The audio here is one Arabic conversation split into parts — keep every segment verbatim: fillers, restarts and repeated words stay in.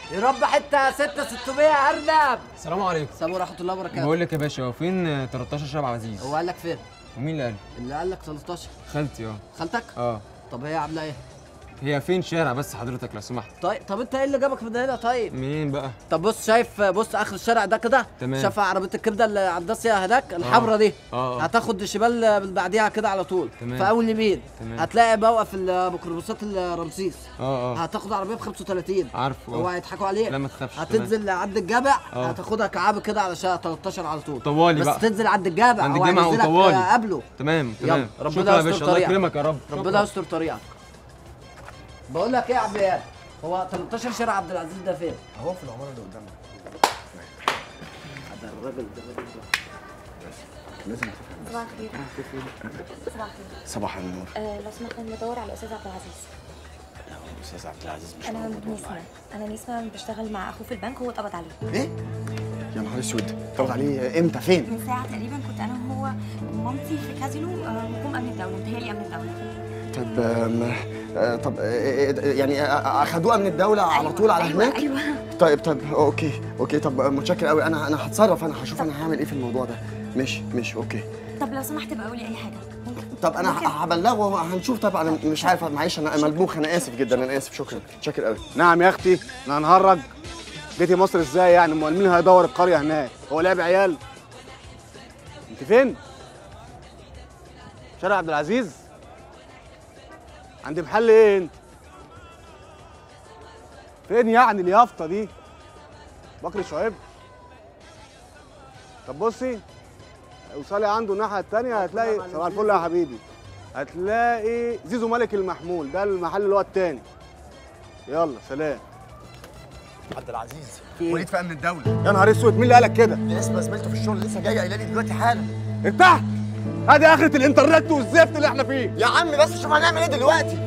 يرب حته ستة ستمية ارنب. السلام عليكم. السلام ورحمه الله وبركاته. بقول لك يا باشا، هو فين تلتاشر شارع عبد العزيز؟ هو قال لك فين؟ ومين اللي قال؟ اللي قال لك تلتاشر. خالتي. اه خالتك؟ اه. طب هي عامله ايه؟ هي فين شارع بس حضرتك لو سمحت؟ طيب طب انت ايه اللي جابك من هنا طيب؟ مين بقى؟ طب بص، شايف بص اخر الشارع ده كده؟ تمام. شايف عربيه الكبده اللي على الداسيه هناك الحمراء دي؟ اه. هتاخد شمال من بعديها كده على طول. تمام. في اول يمين. تمام. هتلاقي موقف الميكروباصات الرمسيس. اه اه. هتاخد عربيه ب خمسة وتلاتين. عارفه. هو هيضحكوا عليك. لا ما تخافش. هتنزل عند الجامع. اه. هتاخدها كعاب كده على شارع تلتاشر على طول. طوالي بس بقى. تنزل عند الجامع. عند هو الجامع هينزلك وطوالي. قبله. تمام تمام. ربنا شكرا يا يستر باشا، الله طريقك. يكرمك يا رب. ربنا يستر طريقك. بقول لك ايه يا عم اياد، هو تلتاشر شارع عبد العزيز ده فين؟ اهو في العماره اللي قدامنا. ده الراجل ده الراجل ده لازم تفهم. صباح الخير. صباح الخير. صباح النور. آه لو سمحت انا بدور على الاستاذ عبد العزيز. لا هو الاستاذ عبد العزيز مش انا موجود نسمة. انا نسمة بشتغل مع اخوه في البنك وهو اتقبض عليه. ايه؟ يا نهار اسود، اتقبض عليه امتى فين؟ من ساعة تقريبا كنت انا وهو ومامتي في كازينو آه وقوم امن الدولة، متهيألي امن الدولة. طب آم، آه، طب آه، آه، يعني آه، اخدوها من الدوله على أيوة طول على أيوة هناك؟ ايوه طيب طب اوكي اوكي طب متشكر قوي. انا انا هتصرف، انا هشوف انا هعمل ايه في الموضوع ده. ماشي ماشي اوكي. طب لو سمحت بقى قولي اي حاجة. طب انا ممكن؟ هبلغه وهنشوف. طبعا انا مش عارف، معلش انا ملبوخ، انا اسف جدا، انا اسف. شكرا شاكر قوي. نعم يا اختي، انا هنهرج. جيتي مصر ازاي يعني؟ امال مين هيدور القريه هناك؟ هو لعب عيال؟ انت فين؟ شارع عبد العزيز؟ عند محل ايه انت؟ فين يعني اليافطه دي؟ بكر شعيب؟ طب بصي، اوصلي عنده الناحيه الثانيه هتلاقي صباح الفل يا حبيبي. هتلاقي زيزو ملك المحمول، ده المحل اللي هو الثاني. يلا سلام. عبد العزيز وليد في امن الدوله. يا نهار اسود، مين اللي قالك كده؟ دي اسمها زميلته في الشغل، لسه جايه قايله لي دلوقتي حالا. ارتاح. ادي اخره الانترنت والزفت اللي احنا فيه. يا عم بس شوف هنعمل ايه دلوقتي.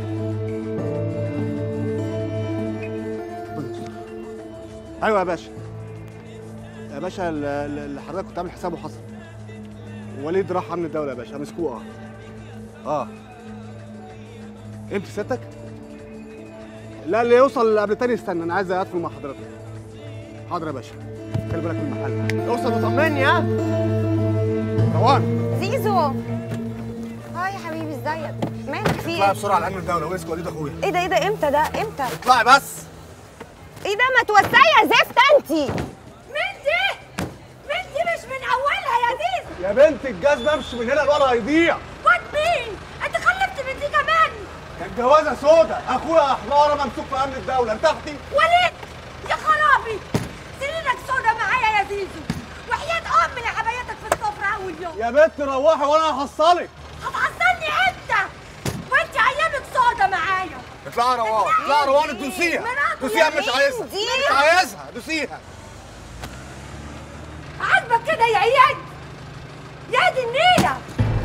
ايوه يا باشا. يا باشا اللي حضرتك كنت عامل حسابه حصل. وليد راح امن الدوله يا باشا، مسكوه. اه اه امتى سيادتك؟ لا اللي يوصل قبل تاني استنى، انا عايز ادخل مع حضرتك. حاضر يا باشا، خلي بالك من المحل. اوصل وطمني. ها روان. زيزو هاي يا حبيبي، ازيك؟ مالك في اطلعي ايه؟ بسرعه على امن الدوله واسكت وليد اخويا. ايه ده ايه ده امتى ده امتى؟ اطلعي بس. ايه ده ما توسعي يا زفت انتي. بنتي بنتي مش من اولها يا زيزو. يا بنت الجزمه امشي من هنا، الولد هيضيع. خد مين؟ انت خلفت بنتي كمان. كانت جوازه سودا، اخويا احماره ممسوك في امن الدوله. ارتحتي؟ وليد يا خرابي، سنينك سودا معايا يا زيزو، وحياة ام لحبايتك في السفره اول يوم. يا بنت روحي وانا هحصلك. هتحصلني انت وانت ايامك سودا معايا. اطلعي روان، اطلعي روان، دوسيها دوسيها. مش عايزها مش عايزها، دوسيها. عاجبك كده يا عياد؟ يا دي النيله.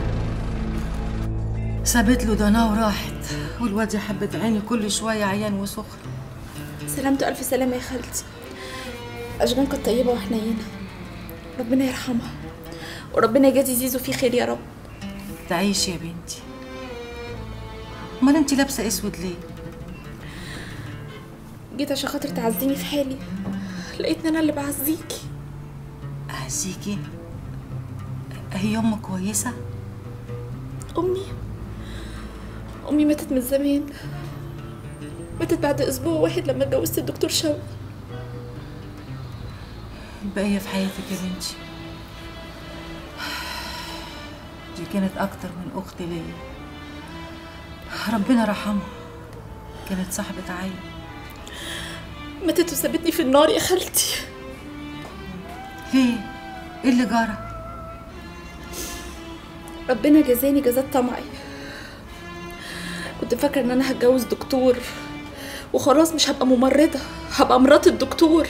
سابت له ضناه وراحت، والواد يا حبة عيني كل شوية عيان وسخن. سلامته ألف سلامة يا خالتي. أشجان كانت طيبة وحنينة، ربنا يرحمها وربنا يجازي زيزو فيه خير يا رب. تعيش يا بنتي. امال انت لابسة اسود ليه؟ جيت عشان خاطر تعزيني في حالي، لقيتني أنا اللي بعزيكي. أعزيكي؟ هي أمك كويسة؟ أمي أمي ماتت من زمان، ماتت بعد أسبوع واحد لما اتجوزت الدكتور شوقي. البقية في حياتك يا بنتي. دي كانت أكتر من أخت ليا، ربنا رحمها، كانت صاحبة عين. ماتت وسابتني في النار يا خالتي. ليه؟ إيه اللي جرى؟ ربنا جزاني جزات طمعي. كنت فاكرة إن أنا هتجوز دكتور وخلاص مش هبقى ممرضة، هبقى مرات الدكتور.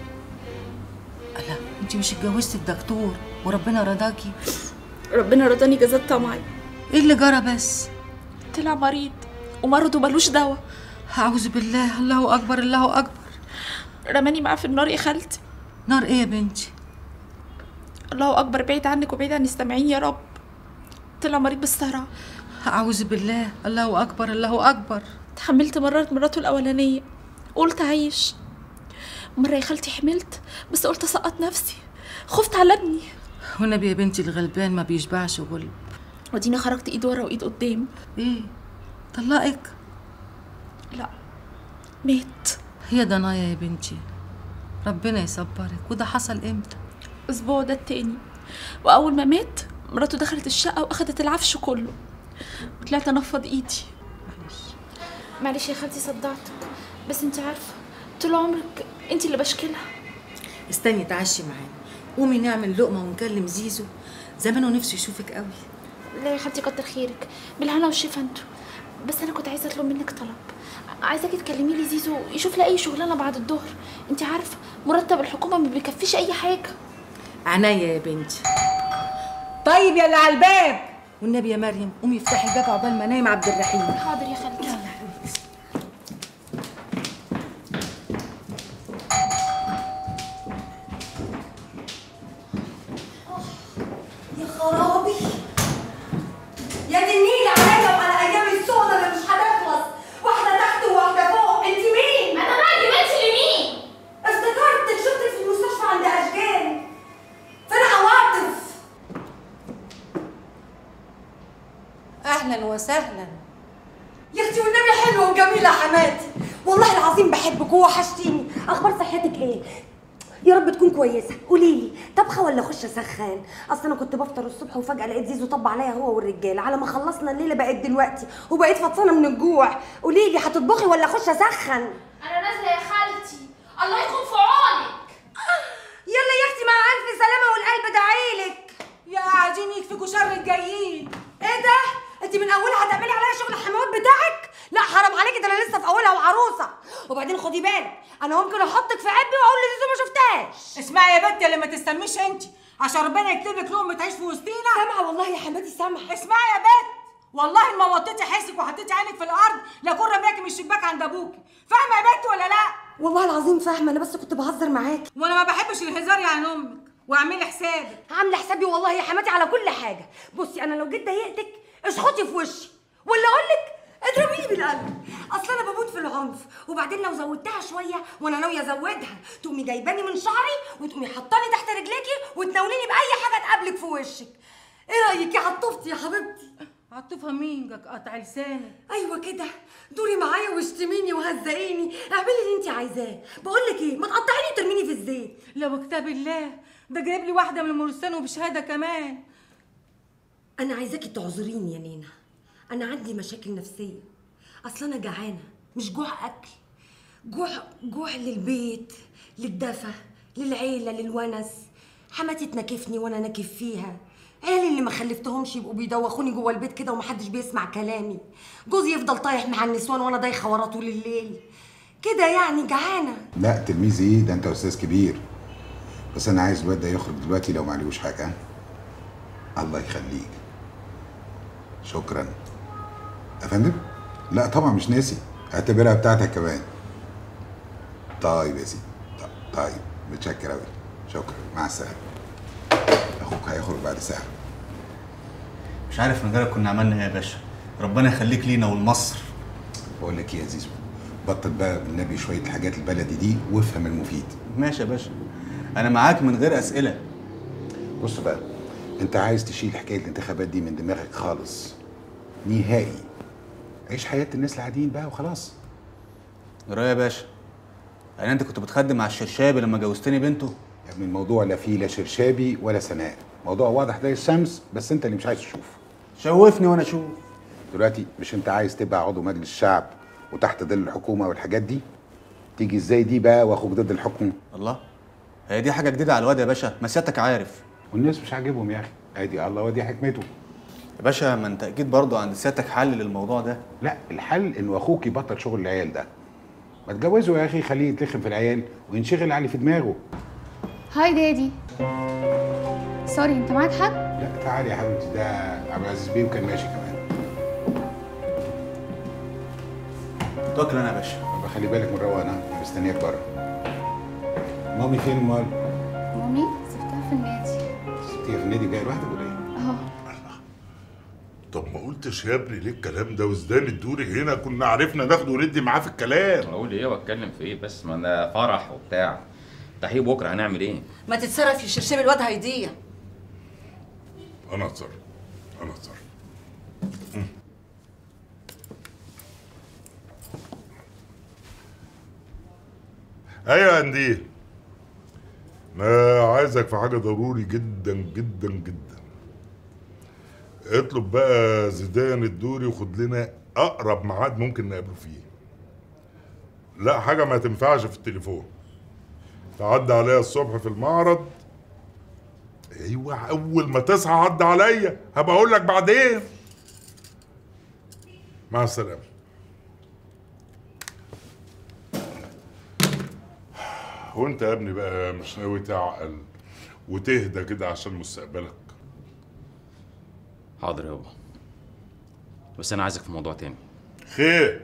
لا انت مش اتجوزتي الدكتور وربنا رضاكي؟ ربنا رضاني جزات طمعي. ايه اللي جرى بس؟ طلع مريض ومرضه ملوش دواء. أعوذ بالله، الله أكبر الله أكبر. رماني معاه في النار يا خالتي. نار ايه يا بنتي؟ الله أكبر، بعيد عنك وبعيد عن السامعين يا رب. طلع مريض بالصرع. أعوذ بالله، الله أكبر الله أكبر. تحملت مرارة مراته الأولانية، قلت عيش. مرة يا خالتي حملت بس قلت اسقط نفسي، خفت على ابني. والنبي يا بنتي الغلبان ما بيشبعش غلب. ودينا خرجت ايد ورا وايد قدام. ايه طلقك؟ لا مات. هي ضنايا يا بنتي، ربنا يصبرك. وده حصل امتى؟ اسبوع ده التاني. واول ما مات مراته دخلت الشقه واخدت العفش كله، وطلعت انفض ايدي. معلش معلش يا خالتي صدعتك، بس انت عارفه طول عمرك انت اللي بشكلها. استني تعشي معانا، قومي نعمل لقمه ونكلم زيزو، زمانه نفسه يشوفك قوي. لا يا خالتي كتر خيرك، بالهنا والشفا انتوا. بس انا كنت عايزه اطلب منك طلب، عايزاكي تكلمي لي زيزو يشوف لي اي شغلانه بعد الظهر. انت عارفه مرتب الحكومه ما بيكفيش اي حاجه. عناية يا بنتي. طيب يا اللي على الباب، والنبي يا مريم قومي افتحي الباب عقبال ما نايم عبد الرحيم. حاضر يا خالتي. يلا يا حبيبتي. يا خرابي، يا دي النيل عليا وعلى ايام السودا اللي مش هتخلص، واحده تحت وواحده فوق. انت مين؟ انا مالي بنتي لمين؟ افتكرتك شفتك في المستشفى عند اشجان. فين عواطف؟ اهلا وسهلا يا اختي والنبي حلوه وجميله حماتي، والله العظيم بحبك ووحشتيني. اخبار صحتك ايه؟ يا رب تكون كويسه. قولي لي طبخه ولا اخش اسخن؟ اصل انا كنت بفطر الصبح وفجاه لقيت زيزو طب عليا هو والرجاله، على ما خلصنا الليله بقت دلوقتي وبقيت فطسانه من الجوع. قولي لي هتطبخي ولا اخش اسخن؟ انا نازله يا خالتي، الله يكون في عونك. يلا يا اختي مع الف سلامه والقلب دعيلك. يا قاعدين يكفيكوا شر الجايين. ايه ده؟ انت من اولها هتعملي عليا شغل الحموات بتاعك؟ لا حرام عليكي، ده انا لسه في اولها وعروسه. وبعدين خدي بالك انا ممكن احطك في عبي واقول لزيزو ما شفتهاش. اسمعي يا بنتي اللي ما تستنيش انت، عشان ربنا يكتب لك لقمه تعيش في وسطينا. سامعه والله يا حماتي سامعه. اسمعي يا بنت، والله ما وطيتي حسك وحطيتي عينك في الارض لاكون رمياكي من الشباك عند ابوكي. فاهمه يا بنت ولا لا؟ والله العظيم فاهمه، انا بس كنت بهزر معاكي. وانا ما بحبش الهزار يا عن امك، واعملي حسابك. عامله حسابي والله يا حماتي على كل حاجه. بصي انا لو جيت ضايقتك اشخطي في وشي، ولا اقول لك اضربيني بالقلب. اصل انا بموت في العنف، وبعدين لو زودتها شويه وانا ناويه ازودها تقومي جايباني من شعري وتقومي حطاني تحت رجليكي وتناوليني باي حاجه تقابلك في وشك. ايه رايك يا عطوفتي يا حبيبتي؟ عطوفها مين جاك قطع لسانك؟ ايوه كده، دوري معايا واشتميني وهزقيني، اعملي اللي انت عايزاه. بقول لك ايه، ما تقطعيني وترميني في الزيت. لو كتاب الله، ده جايب لي واحده من المرسان وبشهاده كمان. انا عايزاكي تعذريني يا نينا، انا عندي مشاكل نفسيه. اصل انا جعانه، مش جوع اكل، جوع جوع للبيت، للدفى، للعيله، للونس. حماتي تناكفني وانا ناكف فيها، عيالي اللي ما خلفتهمش يبقوا بيدوخوني جوه البيت كده ومحدش بيسمع كلامي، جوزي يفضل طايح مع النسوان وانا دايخه وراه طول الليل كده، يعني جعانه. لا تلميذ ايه ده، انت استاذ كبير. بس انا عايز الواد ده يخرج دلوقتي لو ما عليهوش حاجه. الله يخليك. شكرا يا فندم. لا طبعا مش ناسي، اعتبرها بتاعتك كمان. طيب يا سيدي، طيب متشكر قوي، شكرا، مع السلامه. اخوك هيخرج بعد ساعه. مش عارف من غيرك كنا عملنا ايه يا باشا. ربنا يخليك لينا ولمصر. بقول لك ايه يا زيزو، بطل بقى بالنبي شويه الحاجات البلدي دي وافهم المفيد. ماشي يا باشا، انا معاك من غير اسئله. بص بقى، انت عايز تشيل حكايه الانتخابات دي من دماغك خالص نهائي. عيش حياه الناس العاديين بقى وخلاص. جرايه يا باشا، يعني انت كنت بتخدم مع الشرشابي لما جوزتني بنته؟ يا ابني الموضوع لا فيه لا شرشابي ولا سناء، موضوع واضح زي الشمس، بس انت اللي مش عايز تشوف. شوفني وانا اشوف. دلوقتي مش انت عايز تبقى عضو مجلس الشعب وتحت ظل الحكومه والحاجات دي؟ تيجي ازاي دي بقى واخوك ضد الحكم؟ الله، هي دي حاجه جديده على الواد يا باشا، ما سيادتك عارف. والناس مش عاجبهم يا اخي، ادي الله ودي حكمته. يا باشا ما انت اكيد برضه عند سيادتك حل للموضوع ده. لا الحل انه اخوك يبطل شغل العيال ده. ما تجوزه يا اخي، خليه يتلخم في العيال وينشغل على اللي في دماغه. هاي دادي. سوري انت معاك حد؟ لا تعالي يا حبيبتي، ده عبد العزيز بيه وكان ماشي كمان. توكل انا يا باشا. يبقى خلي بالك من روانه، مستنياك بره. مامي فين امال؟ مامي سبتها في النادي. سبتيها في النادي جايه لوحدك ولا ايه؟ اهو. طب ما قلتش يا ابني ليه الكلام ده وازاي ندوري هنا؟ كنا عرفنا ناخد وندي معاه في الكلام. اقول ايه واتكلم في ايه؟ بس ما انا فرح وبتاع. تحقيق بكره هنعمل ايه؟ ما تتصرف يا شرشيب، الواد هيضيع. انا اتصرف انا اتصرف. ايوه يا قنديل، انا عايزك في حاجه ضروري جدا جدا جدا. اطلب بقى زيدان الدوري وخد لنا اقرب ميعاد ممكن نقابله فيه. لا حاجه ما تنفعش في التليفون. تعدي عليا الصبح في المعرض. ايوه اول ما تصحى عدي عليا، هبقى اقول لك بعدين. مع السلامه. وانت يا ابني بقى مش ناوي تعقل وتهدى كده عشان مستقبلك؟ حاضر يابا، بس انا عايزك في موضوع تاني. خير؟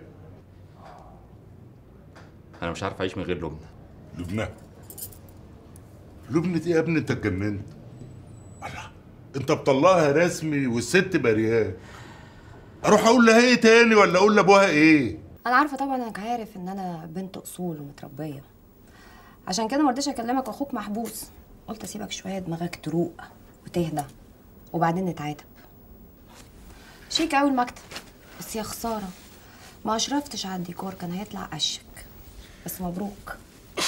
انا مش عارف اعيش من غير لبنى. لبنى؟ لبنى دي يا ابني انت اتجننت. الله، انت بطلعها رسمي والست بريان. اروح اقول لها ايه تاني ولا اقول لابوها ايه؟ انا عارفه طبعا انك عارف ان انا بنت اصول ومتربيه، عشان كده ما رضيتش اكلمك، اخوك محبوس. قلت اسيبك شويه دماغك تروق وتهدى وبعدين نتعاتب. شيك قوي المكتب، بس يا خساره ما اشرفتش على الديكور، كان هيطلع اشك. بس مبروك.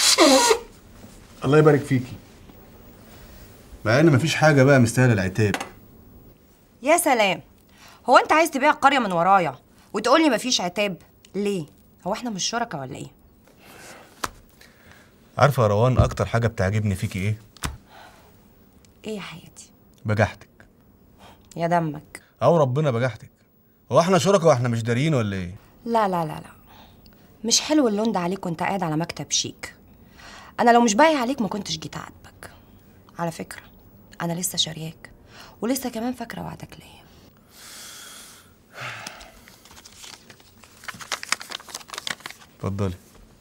الله يبارك فيكي. مع ان مفيش حاجه بقى مستاهله العتاب. يا سلام، هو انت عايز تبيع القريه من ورايا وتقول لي مفيش عتاب ليه؟ هو احنا مش شركاء ولا ايه؟ عارفه يا روان اكتر حاجه بتعجبني فيكي ايه؟ ايه يا حياتي؟ بجاحتك. يا دمك. او ربنا بجاحتك. هو احنا شركاء واحنا مش داريين ولا ايه؟ لا لا لا لا، مش حلو اللون ده عليك وانت قاعد على مكتب شيك. انا لو مش باقي عليك ما كنتش جيت اعاتبك. على فكره انا لسه شارياك ولسه كمان فاكره وعدك ليا. اتفضلي.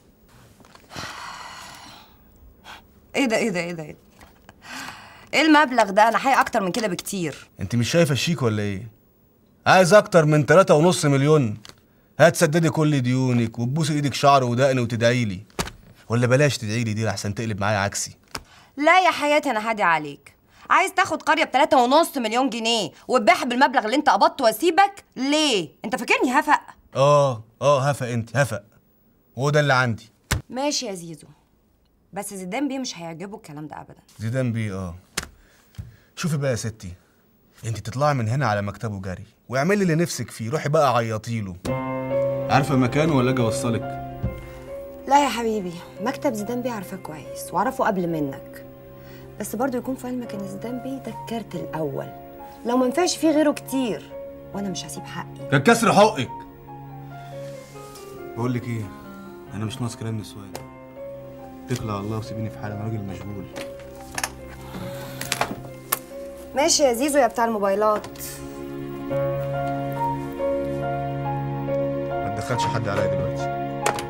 ايه ده ايه ده ايه ده ايه ده؟ ايه المبلغ ده؟ انا حقيقي اكتر من كده بكتير. انت مش شايفه الشيك ولا ايه؟ عايز اكتر من تلاتة ونص مليون. هتسددي كل ديونك وتبوسي ايدك شعر ودقن وتدعي لي، ولا بلاش تدعي لي دي احسن تقلب معايا عكسي. لا يا حياتي انا هادي عليك. عايز تاخد قريه بتلاتة ونص مليون جنيه وتبيعها بالمبلغ اللي انت قبضته واسيبك ليه؟ انت فاكرني هفق؟ اه اه هفق، انت هفق، وهو ده اللي عندي. ماشي يا زيزو، بس زيدان بيه مش هيعجبه الكلام ده ابدا. زيدان بيه اه. شوفي بقى يا ستي، انت تطلعي من هنا على مكتبه جري واعملي اللي نفسك فيه، روحي بقى عيطي له. عارفه مكانه ولا اجي اوصلك؟ لا يا حبيبي، مكتب زيدان بيه عارفاه كويس واعرفه قبل منك، بس برضه يكون في علمك ان زيدان بيه ده الكارت الاول، لو ما ينفعش فيه غيره كتير وانا مش هسيب حقي. كان كسر حقك. بقول لك ايه، انا مش ناقص كلام نسوان. اتكلي على الله وسيبيني في حالي، انا راجل مشغول. ماشي يا زيزو يا بتاع الموبايلات. ما تدخلش حد عليا دلوقتي.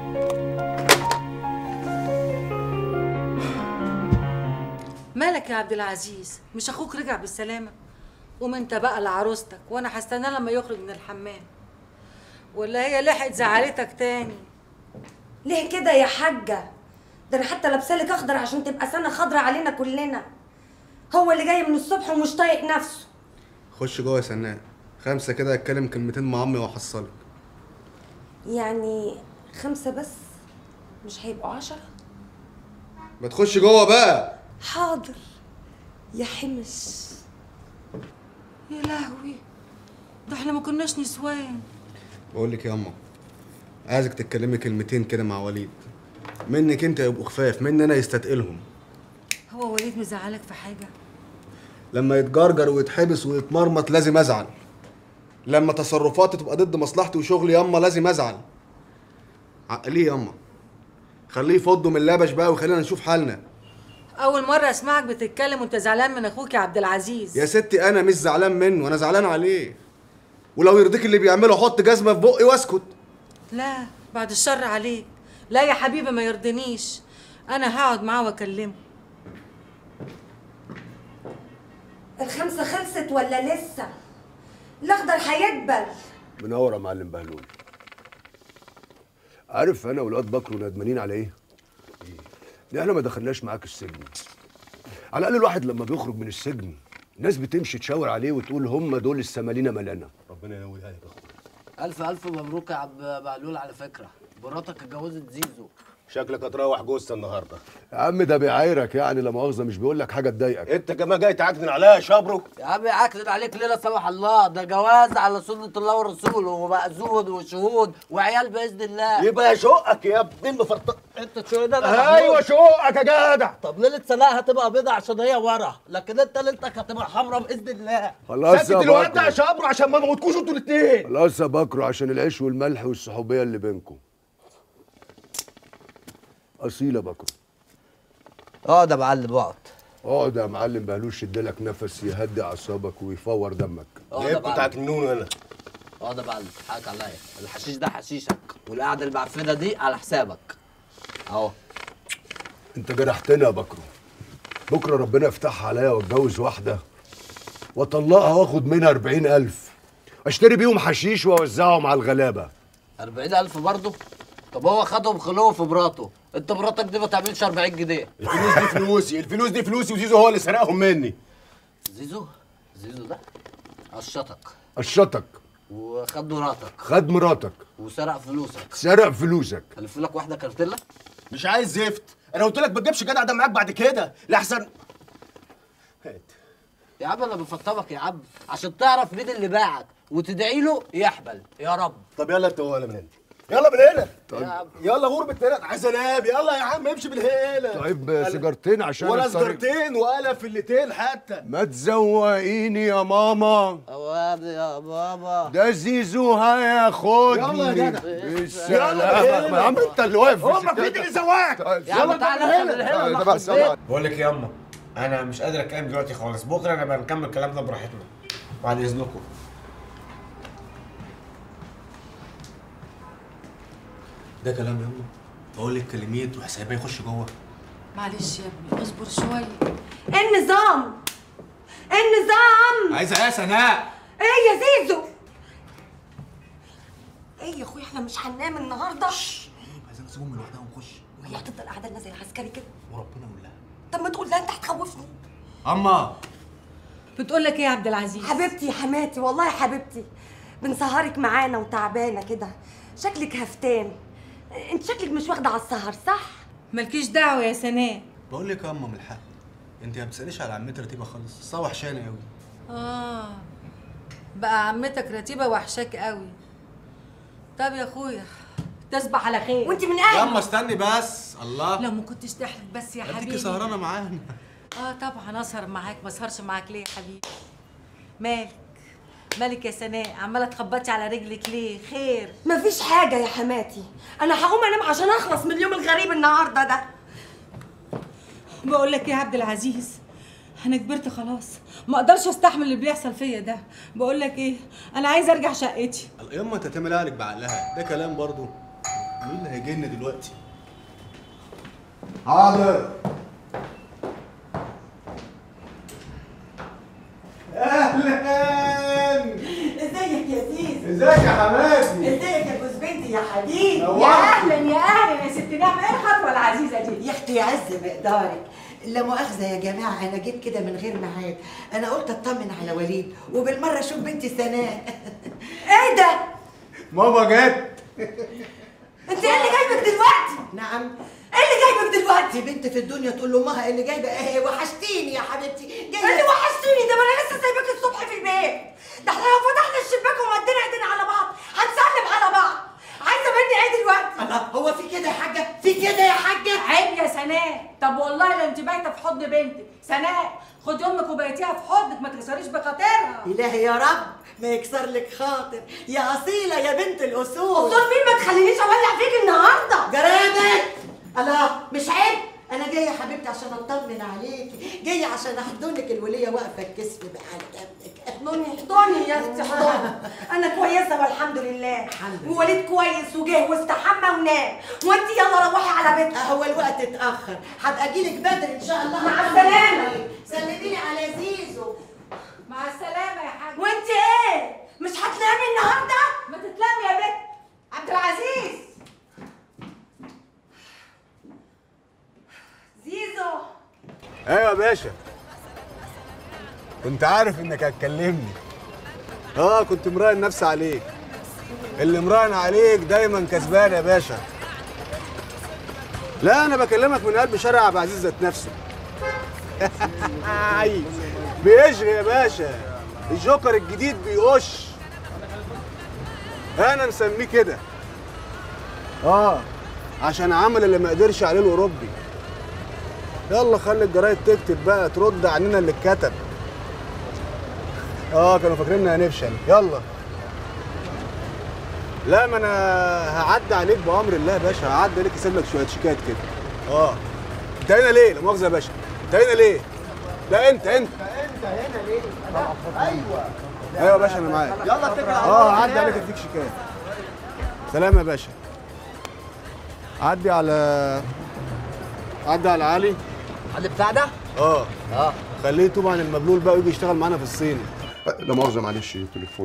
مالك يا عبد العزيز؟ مش اخوك رجع بالسلامه؟ قوم انت بقى لعروستك وانا هستناه لما يخرج من الحمام. ولا هي لحقت زعلتك تاني؟ ليه كده يا حاجه؟ ده انا حتى لابسالك اخضر عشان تبقى سنه خضرا علينا كلنا. هو اللي جاي من الصبح ومش طايق نفسه. خش جوه يا سناء، خمسه كده اتكلم كلمتين مع امي واحصلك. يعني خمسه بس مش هيبقوا عشرة؟ ما تخش جوه بقى. حاضر يا حمش. يا لهوي، ده احنا ما كناش نسوان. بقول لك يا اما، عايزك تتكلمي كلمتين كده مع وليد، منك انت يبقوا خفاف، مني انا يستثقلهم. هو وليد مزعلك في حاجه؟ لما يتجرجر ويتحبس ويتمرمط لازم ازعل. لما تصرفاتي تبقى ضد مصلحتي وشغلي ياما لازم ازعل. عقليه ياما، خليه يفضوا من اللبش بقى وخلينا نشوف حالنا. اول مره اسمعك بتتكلم وانت زعلان من اخوك يا عبد العزيز. يا ستي انا مش زعلان منه، انا زعلان عليه. ولو يرضيك اللي بيعمله حط جزمه في بقي واسكت. لا بعد الشر عليك. لا يا حبيبي ما يرضنيش، انا هقعد معاه واكلمه. الخمسه خلصت ولا لسه؟ الاخضر هيدبل. منور يا معلم بهلول. عارف انا والواد بكر ندمانين على ايه؟ احنا ما دخلناش معاك السجن. على الاقل الواحد لما بيخرج من السجن الناس بتمشي تشاور عليه وتقول هم دول السمالين ملانا. ربنا ينولها لك يا اخويا. الف الف مبروك يا عم معلول. على فكره مراتك اتجوزت زيزو. شكلك هتروح جوزة النهارده. يا عم ده بيعايرك يعني، لا مؤاخذه، مش بيقول لك حاجه تضايقك. انت كمان جاي تعكنن عليا يا شبرو؟ يا عم يعكنن عليك ليه لا سمح الله؟ ده جواز على سنه الله ورسوله ومأذون وشهود وعيال باذن الله. يبقى شقك يا ابن المفرطه. انت شو ده؟ ايوه شقك يا جدع. طب ليله سلاقها هتبقى بيضه عشان هي ورا، لكن انت ليلتك هتبقى حمراء باذن الله. خلاص يا الواد ده يا شبرو عشان ما نموتكوش انتوا الاثنين. خلاص يا بكرو عشان العيش والملح والصحوبيه اللي بينكم. اصيل يا بكرو. اقعد يا معلم اقعد. اقعد يا معلم، بقالوش يديلك نفس يهدي اعصابك ويفور دمك. اقعد يا معلم. تجنون هنا. اقعد يا معلم، حقك عليا، الحشيش ده حشيشك والقعده المعفنه دي على حسابك. اهو. انت جرحتني يا بكرو. بكره ربنا يفتحها عليا واتجوز واحده واطلقها واخد منها أربعين ألف اشتري بيهم حشيش واوزعهم على الغلابه. أربعين ألف برضه؟ طب هو خدهم خلوه في مراته، انت مراتك دي ما تعملش أربعين جنيه. الفلوس دي فلوسي، الفلوس دي فلوسي، وزيزو هو اللي سرقهم مني. زيزو؟ زيزو ده قشطك. قشطك. وخد مراتك. خد مراتك. وسرق فلوسك. سرق فلوسك. الف لك واحده كارتيلا؟ مش عايز زفت، انا قلت لك ما تجيبش جدع ده معاك بعد كده، لاحسن. هات. يا عم انا بفطمك يا عم عشان تعرف مين اللي باعك وتدعي له يحبل يا رب. طب يلا انت ولا من هنا. يلا من هنا. طيب. يلا غربة هنا عايز انام، يلا يا عم امشي بالهيله. طيب سيجارتين عشان ولا الطريق. سيجارتين ولا فلتين حتى. ما تزوقيني يا ماما. اوامر يا بابا. ده زيزو هياخدني. يلا يا جدع. بالسلامة. يا عم انت اللي واقف. امك مين اللي زواك؟ يلا تعالى هنا. بقول لك يا اما انا مش قادر اتكلم دلوقتي خالص، بكره نبقى نكمل كلامنا براحتنا بعد اذنكم. ده كلام يا امه؟ بقول لك كلميه تروح سايباه يخش جوه. معلش يا ابني اصبر شويه. ايه النظام؟ ايه النظام؟ عايزه ايه يا سناء؟ ايه يا زيزو؟ ايه يا اخويا احنا مش هننام النهارده؟ عايزين نسيبهم لوحدها ونخش. وهي هتفضل قاعده لنا زي العسكري كده؟ وربنا يقول لها. طب ما تقول لها انت هتخوفني. اما بتقول لك ايه يا عبد العزيز؟ حبيبتي يا حماتي، والله يا حبيبتي بنسهرك معانا وتعبانه كده، شكلك هفتان. انت شكلك مش واخده على السهر صح؟ مالكيش دعوه يا سناء. بقول لك يا اما من الحق انت ما بتساليش على عمتي رتيبه خالص، الصا وحشاني قوي. اه بقى عمتك رتيبه وحشاك قوي. طب يا اخويا تصبح على خير. وانت من اهلي. ياما استني بس. الله لو ما كنتش تحلف بس يا حبيبي. اديكي سهرانه معانا. اه طبعا اسهر معاك، ما اسهرش معاك ليه يا حبيبي؟ مالك مالك يا سناء عماله تخبطي على رجلك ليه؟ خير؟ مفيش حاجه يا حماتي، انا هقوم انام عشان اخلص من اليوم الغريب النهارده ده. بقول لك ايه يا عبد العزيز، انا كبرت خلاص، ما اقدرش استحمل اللي بيحصل فيا ده. بقول لك ايه، انا عايزه ارجع شقتي. ياما انت تعمل اهلك بعقلها، ده كلام برضو. مين اللي هيجي لنا دلوقتي؟ حاضر. اهلا. ازيك يا زيزو؟ ازيك يا حماتي؟ ازيك يا جوز بنتي يا حبيبي؟ نورت. يا اهلا يا اهلا يا ست نعمه، ايه الخطوه العزيزه دي؟ يا اختي يعز مقدارك. لا مؤاخذة يا جماعة، أنا جيت كده من غير ميعاد، أنا قلت أطمن على وليد وبالمرة أشوف بنتي سناء. إيه ده؟ ماما جت. أنت إيه اللي جايبك دلوقتي؟ نعم. إيه اللي جايبك دلوقتي؟ في بنت في الدنيا تقول لأمها إيه اللي جايبة؟ إيه وحشتيني يا حبيبتي. إيه اللي وحشتيني ده؟ ما أنا لسه سايباك الصبح في البيت. ده إحنا لو فتحنا الشباك ومدينا إيدينا على بعض هنسلم على بعض. عايزة مني إيه دلوقتي؟ الله، هو في كده يا حاجة؟ في كده يا حاجة؟ عيب يا سناء. طب والله لا انت بايته في حضن بنتك. سناء خدي امك وبيتيها في حضنك، ما تكسريش بخاطرها. إلهي يا رب ما يكسر لك خاطر يا أصيلة يا بنت الأصول. أصول مين؟ ما تخلينيش أولع فيك النهارده. جرابك. الله، مش عيب؟ أنا جاية يا حبيبتي عشان أطمن عليكي، جاية عشان أحضنك، الولية واقفة الكسف بحال ابنك. احضني احضني يا اختي احضني. انا كويسه والحمد لله. الحمد لله. ووليد كويس وجه واستحمى ونام، وانت يلا روحي على بيتك. هو الوقت اتأخر، هبقى أجيلك بدري إن شاء الله. مع السلامة. سلميلي على زيزو. مع السلامه يا حاج. وانت ايه؟ مش هتنامي النهارده؟ ما تتلمي يا بنت. عبد العزيز ايوه يا باشا. كنت عارف انك هتكلمني. اه كنت مراهن نفسي عليك. اللي مراهن عليك دايما كسبان يا باشا. لا انا بكلمك من قلب شارع عبد العزيز ذات نفسه. بيشغي يا باشا. الجوكر الجديد بيقش. انا مسميه كده. اه عشان عمل اللي ما قدرش عليه الاوروبي. يلا خلي الجرايد تكتب بقى، ترد عننا اللي اتكتب. اه كانوا فاكريننا هنفشل. يلا. لا ما انا هعدي عليك بامر الله يا باشا، هعدي عليك اسيب لك شويه شيكات كده. اه انت هنا ليه؟ لا مؤاخذه يا باشا، انت هنا ليه؟ لا انت انت انت هنا ليه؟ ايوه ايوه يا باشا انا معاك. يلا اتكل على الله. اه هعدي عليك اديك شيكات. سلام يا باشا. عدي على عدي على علي. علي بتاع ده؟ اه اه خليه يتوب عن المبلول بقى ويجي يشتغل معانا في الصين. لا مؤاخذة معلش تليفون.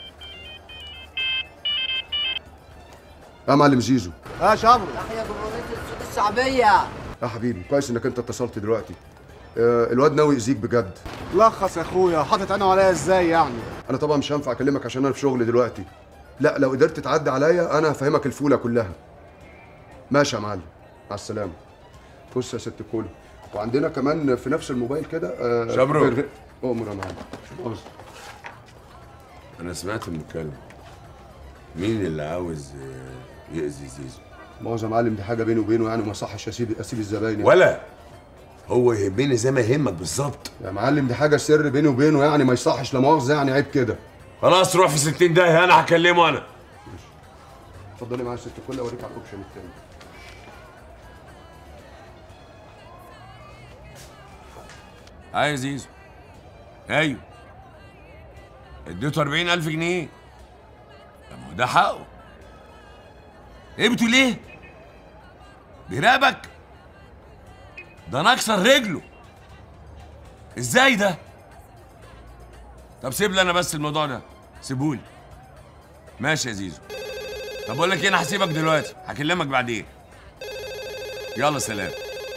يا معلم زيزو. اه شابرو. تحية جمهورية السود الشعبية. يا حبيبي كويس انك انت اتصلت دلوقتي. آه الواد ناوي يأذيك بجد. لخص يا اخويا، حاطط عينه عليا ازاي يعني؟ انا طبعا مش هينفع اكلمك عشان انا في شغل دلوقتي. لا لو قدرت تعدي عليا انا هفهمك الفولة كلها. ماشي يا معلم، مع السلامة. بص يا ست الكل، وعندنا كمان في نفس الموبايل كده آه شبرو. أؤمر يا معلم. مؤاخذة. انا سمعت المكالمه. مين اللي عاوز يأذي زيزو؟ مؤاخذة يا معلم، دي حاجة بيني وبينه يعني، ما صحش اسيب اسيب الزباين يعني. ولا هو يهمني زي ما يهمك بالظبط يا معلم، دي حاجة سر بيني وبينه يعني، ما يصحش لا مؤاخذة يعني، عيب كده. خلاص روح في ستين داهية، انا هكلمه انا. اتفضلي معايا يا ست الكل اوريك على الاوبشن التاني. ايوه زيزو. ايوه اديته أربعين ألف جنيه. طب ما هو ده حقه. ايه بتقول ايه؟ بيراقبك؟ ده انا اكسر رجله. ازاي ده؟ طب سيب لي انا بس الموضوع ده، سيبهولي. ماشي يا زيزو. طب بقول لك ايه، انا هسيبك دلوقتي، هكلمك بعدين. يلا سلام.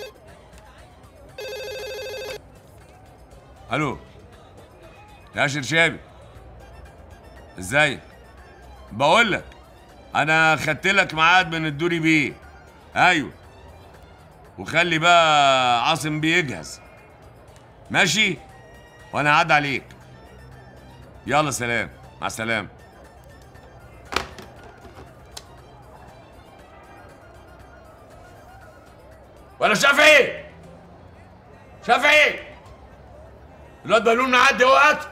الو يا شرشابي، ازيك؟ بقول لك انا خدت لك ميعاد من الدوري بيه. ايوه وخلي بقى عاصم بيجهز. ماشي وانا هعدي عليك. يلا سلام، مع السلامه. ولا شافعي شافعي الواد بلول معدي اهو. هات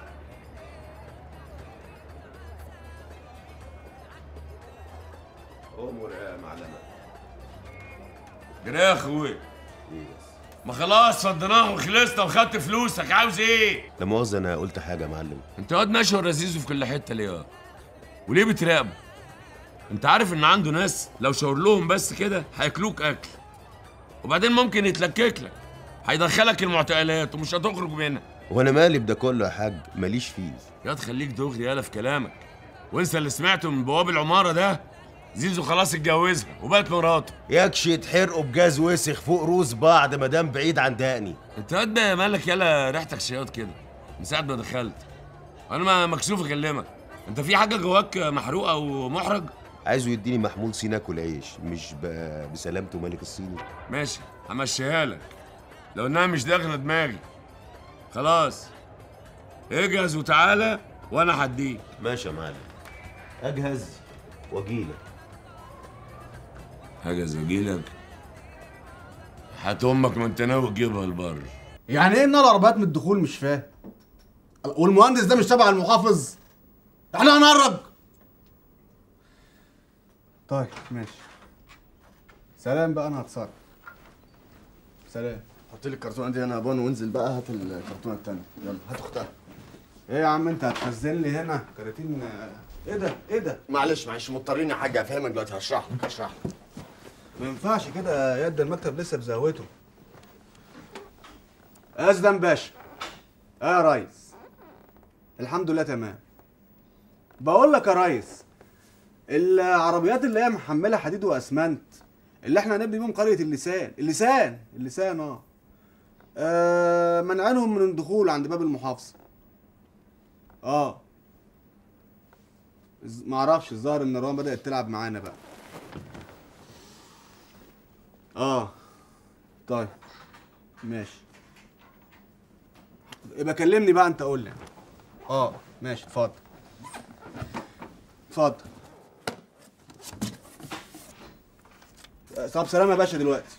امور يا معلمه. جري يا اخوي. ما خلاص فضيناه وخلصنا وخدت فلوسك، عاوز ايه؟ لا مؤاخذة انا قلت حاجة يا معلم. انت واد ماشي ورا زيزو في كل حته ليه؟ وليه بتراقبه؟ انت عارف ان عنده ناس لو شاور لهم بس كده هياكلوك اكل، وبعدين ممكن يتلكك لك، هيدخلك المعتقلات ومش هتخرج منها. وانا مالي بده كله يا حاج، ماليش فيه. يا تخليك دغري يالا في كلامك، وانسى اللي سمعته من بواب العماره ده. زيزو خلاص اتجوزها وبقت مراته. ياكش يتحرقوا بجاز وسخ فوق روس بعض ما دام بعيد عن دقني. انت قد مالك يالا ريحتك شياط كده من ساعه ما دخلت. انا ما مكسوف اكلمك. انت في حاجه جواك محروقه ومحرج؟ عايزه يديني محمول صيني اكل عيش، مش ب... بسلامته ملك الصيني. ماشي همشيها لك لو انها مش داخله دماغي. خلاص اجهز وتعالى وانا هديك. ماشي يا معلم، اجهز واجيلك. اجهز واجيلك؟ هات امك ما انت ناوي تجيبها البر. يعني ايه نار عربيات من الدخول؟ مش فاهم. والمهندس ده مش تبع المحافظ؟ احنا هنهرج. طيب ماشي سلام بقى، انا هتصرف. سلام. حط لي الكرتونه دي هنا يا بون، وانزل بقى هات الكرتونه الثانيه. يلا هات اختها. ايه يا عم انت هتخزن لي هنا كراتين؟ ايه ده ايه ده؟ معلش معلش مضطرين يا حاج، هفهمك دلوقتي، هشرح لك هشرح لك. ما ينفعش كده يد المكتب لسه بزهوته. أزدم باشا. اه يا ريس. الحمد لله تمام. بقول لك يا ريس، العربيات اللي هي محمله حديد واسمنت اللي احنا هنبني بيهم قريه اللسان، اللسان اللسان اه آه منعينهم من الدخول عند باب المحافظه. اه الز- معرفش، الظاهر ان روان بدات تلعب معانا بقى. اه طيب ماشي، يبقى كلمني بقى انت، قول لي. اه ماشي، اتفضل اتفضل. طب سلام يا باشا دلوقتي.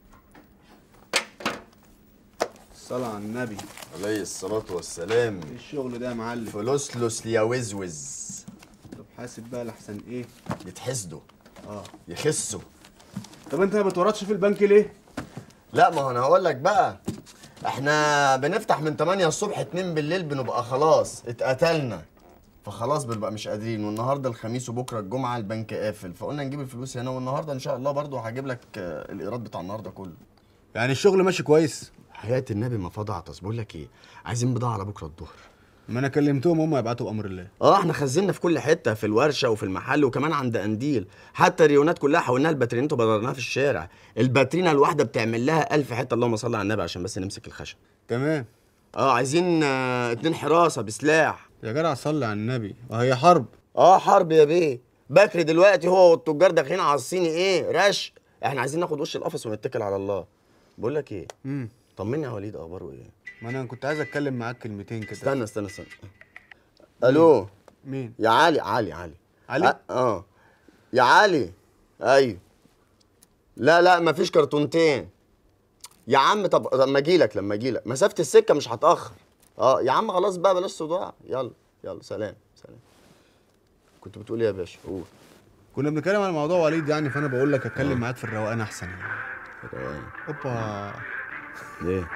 الصلاة على النبي عليه الصلاة والسلام. ايه الشغل ده يا معلم؟ فلوسلس يا وزوز. طب حاسب بقى لحسن ايه؟ يتحسدوا. اه يخسوا. طب انت ما بتورطش في البنك ليه؟ لا ما هو انا هقول لك بقى، احنا بنفتح من تمانية الصبح اتنين بالليل بنبقى خلاص اتقتلنا، فخلاص بنبقى مش قادرين، والنهارده الخميس وبكره الجمعه البنك قافل، فقلنا نجيب الفلوس هنا، والنهارده ان شاء الله برضو هجيب لك آه، الايراد بتاع النهارده كله. يعني الشغل ماشي كويس؟ حياة النبي ما فضعتس. بقول لك ايه، عايزين بضاعه على بكره الظهر. ما انا كلمتهم هم يبعتوا بامر الله. اه احنا خزنا في كل حته، في الورشه وفي المحل وكمان عند قنديل، حتى الريونات كلها حولناها لباترينات وبدرناها في الشارع. الباترينا الواحده بتعمل لها ألف حته، اللهم صل على النبي، عشان بس نمسك الخشب. تمام. اه عايزين آه اتنين حراسه بسلاح. يا جدع صلي على النبي، وهي حرب؟ اه حرب يا بيه. بكري دلوقتي هو والتجار داخلين على الصيني ايه رش. احنا عايزين ناخد وش القفص ونتكل على الله. بقول لك ايه، امم طمني يا وليد، اخباره ايه؟ ما انا كنت عايز اتكلم معاك كلمتين كده. استنى استنى استنى. الو. مين؟ يا علي علي علي علي؟ اه, آه. يا علي. ايوه. لا لا مفيش كرتونتين يا عم. طب لما اجي لك لما اجي لك مسافه السكه مش هتاخر. اه يا عم خلاص بقى بلاش صداع. يلا يلا سلام سلام. كنت بتقول ايه يا باشا؟ قول. كنا بنتكلم عن موضوع وليد يعني، فانا بقول لك اتكلم معاك في الروقان احسن يعني. الروقان. اوبا. ليه؟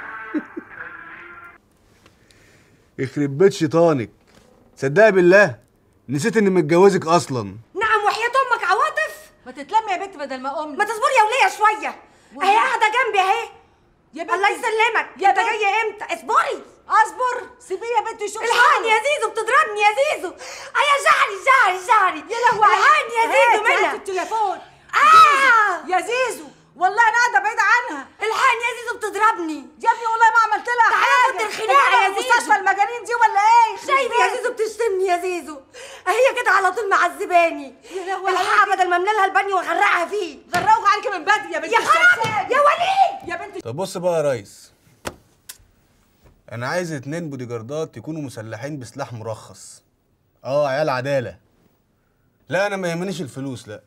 يخرب بيت شيطانك، صدقني بالله نسيت اني متجوزك اصلا. نعم وحياة امك عواطف. ما تتلمي يا بنت بدل ما امي. ما تصبري يا وليه شويه، اهي قاعده جنبي اهي. يا بنت الله يسلمك. يا انت بنت. جايه امتى؟ اصبري اصبر، سيبيه يا بنتي شوف. الحقني يا زيزو، بتضربني يا زيزو. يا شعري شعري شعري. يا لهوي، الحقني يا زيزو هات- منها. هات التليفون. آه. يا زيزو والله انا قاعده بعيده عنها. الحقني يا زيزو بتضربني. يا ابني والله ما عملت لها تعالى حاجه. خد الخناقه يا أنت زيزو. مستشفى المجانين دي ولا ايه؟ شايف يا زيزو بتشتمني يا زيزو، هي كده على طول معذباني. يا لهوي الحقها بدل ما املى لها البانيو واغرقها فيه. غرقوك عليكي من بدري يا بنتي. يا خرابي يا وليد. يا بنتي. طب بص بقى يا ريس، انا عايز اتنين بودي جاردات يكونوا مسلحين بسلاح مرخص. اه عيال عداله. لا انا ما يهمنيش الفلوس، لا.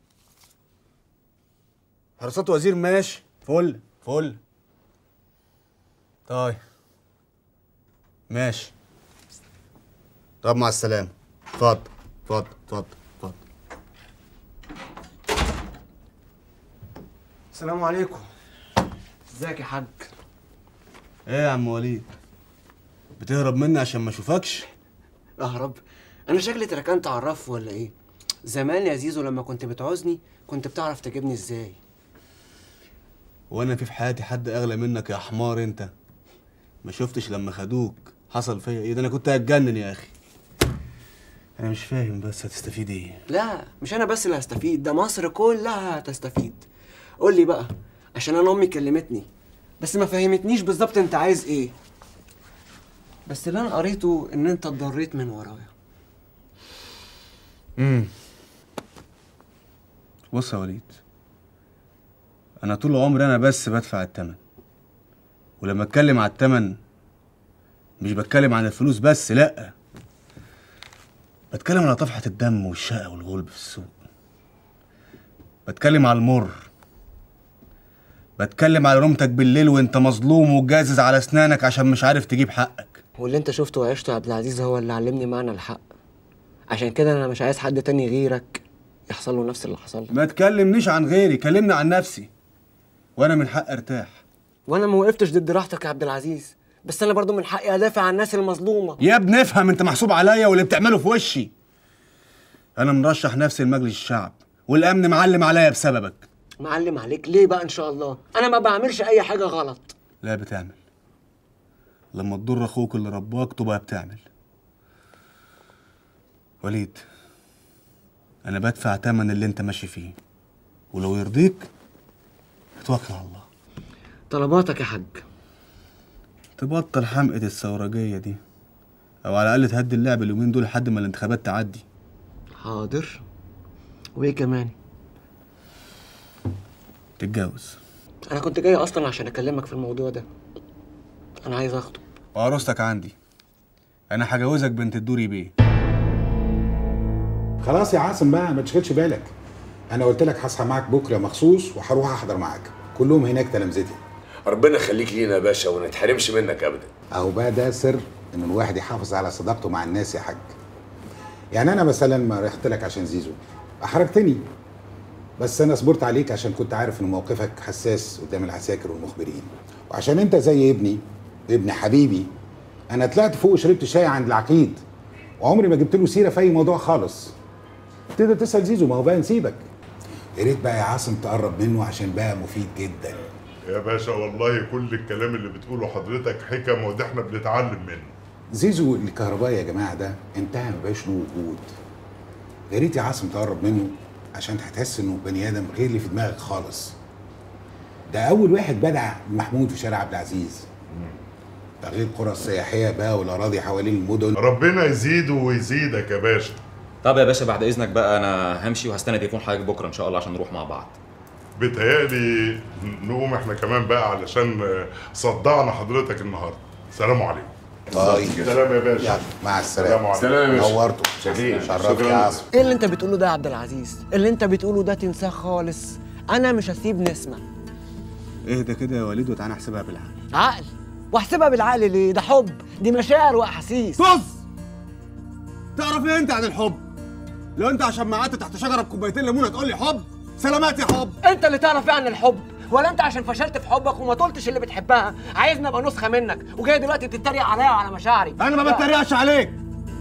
حراسات وزير ماشي، فل فل. طيب ماشي. طب مع السلامه. اتفضل اتفضل اتفضل اتفضل. السلام عليكم. ازيك يا حاج؟ ايه يا عم وليد، بتهرب مني عشان ما اشوفكش؟ اهرب؟ انا شكلي اتركنت على الرف ولا ايه؟ زمان يا زيزو لما كنت بتعوزني كنت بتعرف تجيبني ازاي؟ وانا في في حياتي حد اغلى منك يا حمار انت؟ ما شفتش لما خدوك حصل فيا ايه؟ ده انا كنت هتجنن يا اخي. انا مش فاهم بس هتستفيد ايه؟ لا مش انا بس اللي هستفيد، ده مصر كلها هتستفيد. قول لي بقى، عشان انا امي كلمتني بس ما فهمتنيش بالظبط انت عايز ايه، بس اللي انا قريته ان انت اتضريت من ورايا. امم بص يا وليد، انا طول عمري انا بس بدفع الثمن، ولما اتكلم على الثمن مش بتكلم عن الفلوس بس، لا، بتكلم على طفحة الدم والشقة والغلب في السوق، بتكلم على المر، بتكلم على نومتك بالليل وانت مظلوم وجازز على اسنانك عشان مش عارف تجيب حقك. واللي انت شفته وعشته يا عبد العزيز هو اللي علمني معنى الحق، عشان كده انا مش عايز حد تاني غيرك يحصل له نفس اللي حصل لي. ما تكلمنيش عن غيري، كلمني عن نفسي، وانا من حق ارتاح. وانا ما وقفتش ضد راحتك يا عبد العزيز، بس انا برضو من حقي ادافع عن الناس المظلومه. يا ابني افهم، انت محسوب عليا واللي بتعمله في وشي. انا مرشح نفسي لمجلس الشعب والامن معلم عليا بسببك. معلم عليك ليه بقى ان شاء الله؟ انا ما بعملش اي حاجه غلط. لا بتعمل، لما تضر اخوك اللي رباك تبقى بتعمل. وليد، انا بدفع تمن اللي انت ماشي فيه، ولو يرضيك اتوكل على الله. طلباتك يا حاج. تبطل حمقة الثورجية دي، او على الاقل تهدي اللعب اليومين دول لحد ما الانتخابات تعدي. حاضر. وايه كمان؟ تتجوز. انا كنت جاي اصلا عشان اكلمك في الموضوع ده. انا عايز اخطب. وعروستك عندي، انا هجوزك بنت الدوري بيه. خلاص يا عاصم بقى ما تشغلش بالك، انا قلت لك هصحى معاك بكره مخصوص وهروح احضر معاك، كلهم هناك تلامذتي. ربنا يخليك لينا يا باشا وما نتحرمش منك ابدا. اهو بقى ده سر ان الواحد يحافظ على صداقته مع الناس يا حاج. يعني انا مثلا ما رحت لك عشان زيزو، احرجتني، بس انا صبرت عليك عشان كنت عارف ان موقفك حساس قدام العساكر والمخبرين، وعشان انت زي ابني ابن حبيبي انا طلعت فوق وشربت شاي عند العقيد وعمري ما جبت له سيره في اي موضوع خالص. تقدر تسال زيزو، ما هو بقى نسيبك. يا ريت بقى يا عاصم تقرب منه عشان بقى مفيد جدا. يا باشا والله كل الكلام اللي بتقوله حضرتك حكم وده احنا بنتعلم منه. زيزو الكهربائي يا جماعه ده انتهى، ما بقاش له وجود. يا ريت يا عاصم تقرب منه عشان هتحس انه بني ادم غير اللي في دماغك خالص. ده اول واحد بدع محمود في شارع عبد العزيز. ده غير القرى السياحيه بقى والاراضي حوالين المدن. ربنا يزيده ويزيدك يا باشا. طب يا باشا بعد اذنك بقى انا همشي وهستنى تليفون حضرتك بكره ان شاء الله عشان نروح مع بعض. بيتهيألي نقوم احنا كمان بقى علشان صدعنا حضرتك النهارده. سلام عليكم. طيب سلام يا باشا. مع السلامه. سلام يا باشا. نورته. شرفت يا عاصم. ايه اللي انت بتقوله ده يا عبد العزيز؟ اللي انت بتقوله ده تنساه خالص. انا مش هسيب نسمة. اهدى كده يا وليد وتعالى احسبها بالعقل. عقل؟ واحسبها بالعقل ليه؟ ده حب، دي مشاعر واحاسيس. طز! تعرف ايه انت عن الحب؟ لو انت عشان قعدت تحت شجره بكوبايتين ليمونه تقول لي حب؟ سلامات يا حب. انت اللي تعرف ايه عن الحب؟ ولا انت عشان فشلت في حبك وما طولتش اللي بتحبها عايزني ابقى نسخه منك وجاي دلوقتي بتتريق عليا وعلى مشاعري؟ انا ما بتريقش عليك.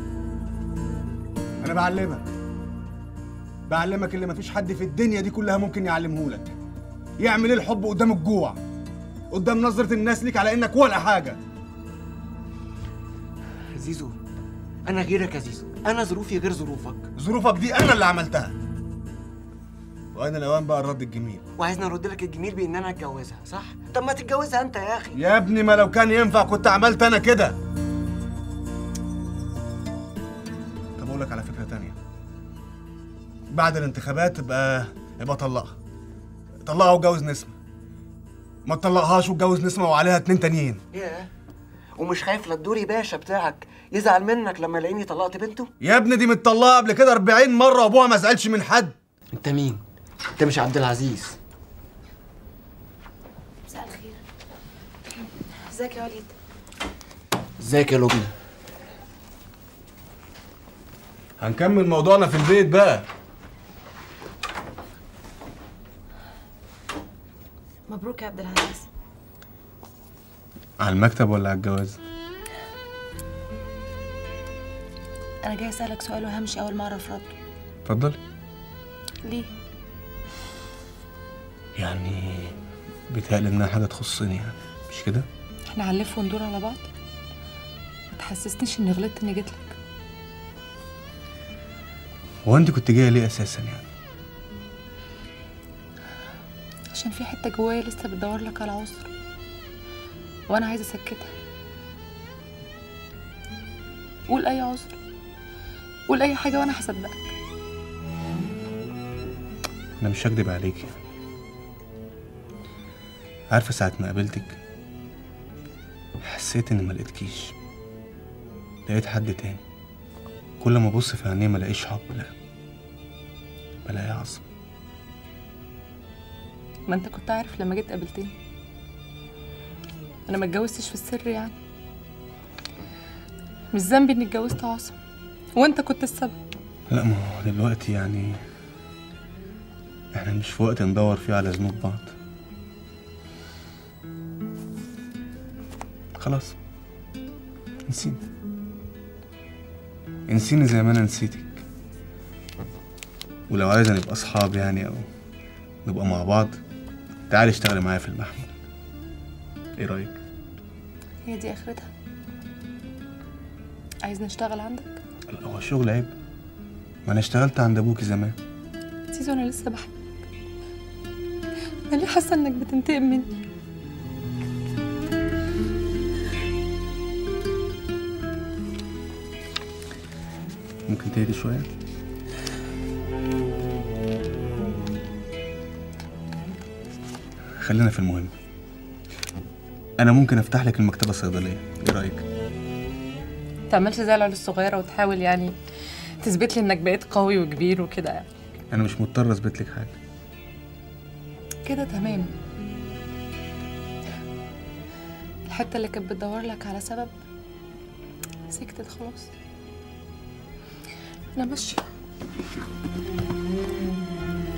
انا بعلمك. بعلمك اللي مفيش حد في الدنيا دي كلها ممكن يعلمه لك. يعمل ايه الحب قدام الجوع؟ قدام نظرة الناس ليك على انك ولا حاجة. زيزو انا غيرك يا زيزو، انا ظروفي غير ظروفك. ظروفك دي انا اللي عملتها. وانا الاوان بقى الرد الجميل. وعايزني ارد لك الجميل بان انا اتجوزها، صح؟ طب ما تتجوزها انت يا اخي. يا ابني ما لو كان ينفع كنت عملت انا كده. طب اقول لك على فكرة تانية. بعد الانتخابات ابقى ابقى طلقها. طلقها واتجوز نسمة. ما تطلقهاش واتجوز نسمة وعليها اتنين تانيين. ياه، ومش خايف لا الدوري باشا بتاعك يزعل منك لما يلاقيني طلقت بنته؟ يا ابني دي متطلقه قبل كده أربعين مرة وابوها ما زعلش من حد. انت مين؟ انت مش عبد العزيز. مساء الخير. ازيك يا وليد؟ ازيك يا لبنى؟ هنكمل موضوعنا في البيت بقى. مبروك يا عبد العزيز. على المكتب ولا على الجواز؟ انا جاي اسالك سؤال وهمشي اول ما اعرف رده. اتفضلي. ليه؟ يعني بيتهيألي انها حاجة تخصني يعني، مش كده؟ احنا هنلف وندور على بعض؟ ما تحسسنيش اني غلطت اني جيت لك. هو انت كنت جاية ليه اساسا يعني؟ عشان في حته جوايا لسه بتدور لك على عذر وانا عايزه اسكتها. قول اي عذر، قول اي حاجه وانا هصدقك. انا مش هكدب عليكي، عارفه ساعه ما قابلتك حسيت اني ما لقيتكيش، لقيت حد تاني. كل ما ابص في عينيه ما الاقيش حب، لا بلاقي عصم. ما انت كنت عارف لما جيت قابلتني انا ما اتجوزتش في السر يعني. مش ذنبي اني اتجوزت عاصم وانت كنت السبب. لا ما هو دلوقتي يعني احنا مش في وقت ندور فيه على ذنوب بعض. خلاص نسيني، انسيني زي ما انا نسيتك. ولو عايزة نبقى اصحاب يعني او نبقى مع بعض تعالي اشتغلي معايا في المحمول. ايه رايك؟ هي دي اخرتها؟ عايزني اشتغل عندك؟ لا هو شغل عيب، ما انا اشتغلت عند ابوكي زمان. زيزو انا لسه بحبك. انا ليه حاسه انك بتنتقم مني؟ ممكن تهدي شويه؟ خلينا في المهم. انا ممكن افتح لك المكتبه الصيدليه، ايه رايك؟ تعملش زي العيال الصغيره وتحاول يعني تثبت لي انك بقيت قوي وكبير وكده يعني. انا مش مضطر اثبت لك حاجه. كده تمام. الحته اللي كانت بتدور لك على سبب سكتت خلاص. انا ماشيه.